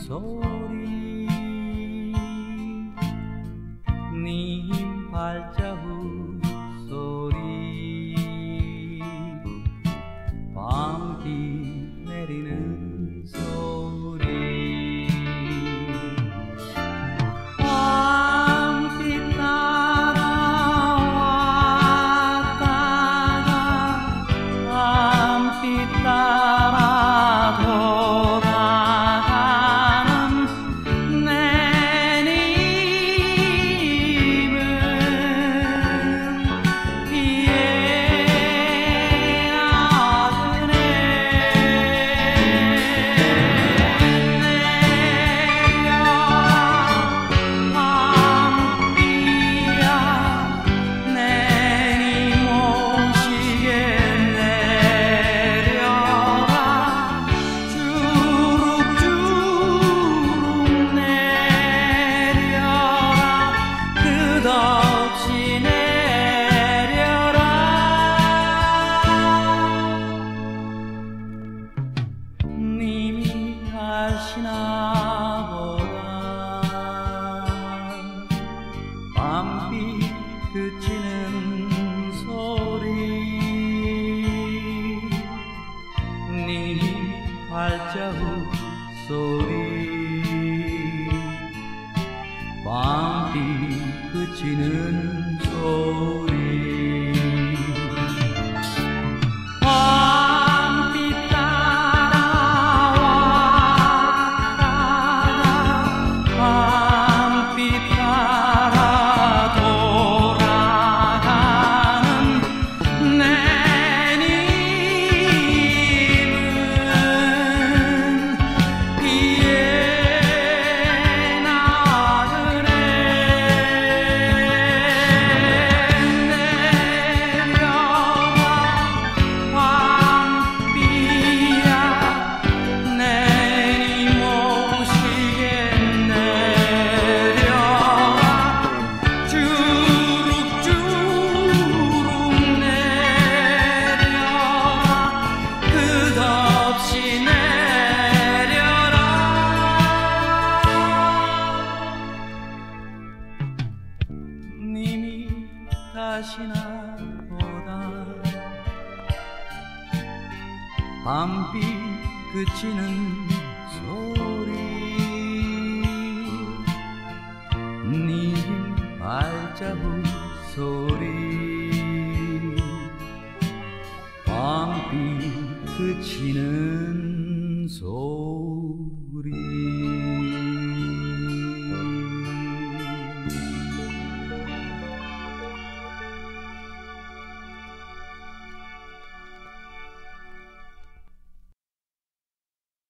소리 님 발자국 소리 밤비 내리는 소리 밤비 따라왔다가 밤비 따라 돌아가는 내 님은 비에 나그네 내려라 밤비야 내 님 오시게 내려라 주룩주룩 내려라 끝없이 내려라 님이 하시나 보다 밤비 그치는 소리 님 발자국 소리 밤비 그치는 소리 밤비 따라왔다가 밤비 따라 돌아가는 내 님은 비에 나그네 내려라 밤비야 내 님 오시게 내려라 주룩주룩 내려라 끝없이 내려라 님이 다시나 보다 밤비 그치는 소리 님 발자국 소리 밤비 그치는